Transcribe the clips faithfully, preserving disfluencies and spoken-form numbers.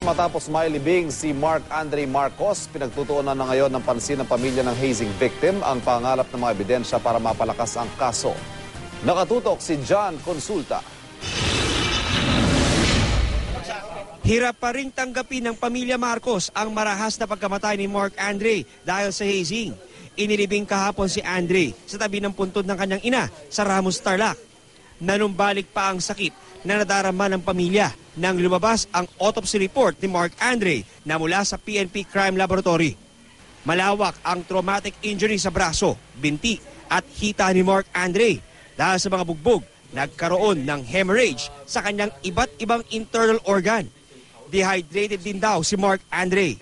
Matapos mailibing si Marc Andre Marcos, pinagtutuunan na ngayon ng pansin ng pamilya ng hazing victim ang pangalap ng mga ebidensya para mapalakas ang kaso. Nakatutok si John Consulta. Hirap pa rin tanggapin ng pamilya Marcos ang marahas na pagkamatay ni Marc Andre dahil sa hazing. Inilibing kahapon si Andre sa tabi ng puntod ng kanyang ina sa Ramos, Tarlac. Nanumbalik pa ang sakit na nadarama ng pamilya nang lumabas ang autopsy report ni Marc Andre na mula sa P N P Crime Laboratory. Malawak ang traumatic injury sa braso, binti at hita ni Marc Andre. Dahil sa mga bugbog, nagkaroon ng hemorrhage sa kanyang iba't ibang internal organ. Dehydrated din daw si Marc Andre.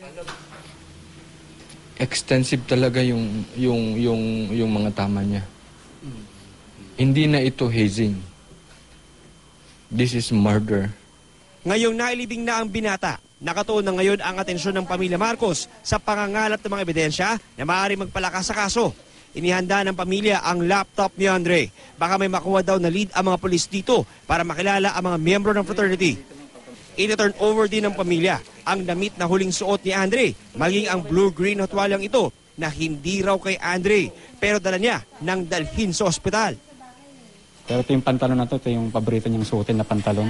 Extensive talaga yung yung yung yung mga tama niya. Hindi na ito hazing. This is murder. Ngayong nailibing na ang binata, nakatuon na ngayon ang atensyon ng pamilya Marcos sa pangangalap ng mga ebidensya na maaaring magpalakas sa kaso. Inihanda ng pamilya ang laptop ni Andre. Baka may makuha daw na lead ang mga pulis dito para makilala ang mga miyembro ng fraternity. Ina-turn over din ng pamilya ang damit na huling suot ni Andre, maging ang blue-green na tuwalyang ito na hindi raw kay Andre, pero dala niya nang dalhin sa ospital. Pero ito yung pantalon na to, ito yung paborito niyang suotin na pantalon.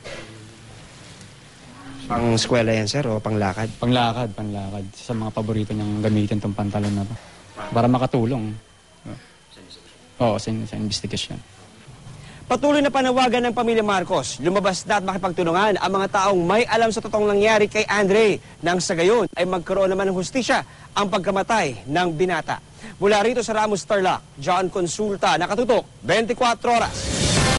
Pang eskwela yan, sir, o panglakad? Panglakad, panglakad. Sa mga paborito niyang gamitin itong pantalon na to. Para makatulong. Oo, sa, sa investigation. Patuloy na panawagan ng pamilya Marcos, lumabas na at makipagtulungan ang mga taong may alam sa totoong nangyari kay Andre nang sa gayon ay magkaroon naman ng hustisya ang pagkamatay ng binata. Mula rito sa Ramos, Tarlac, John Consulta, nakatutok, twenty-four oras.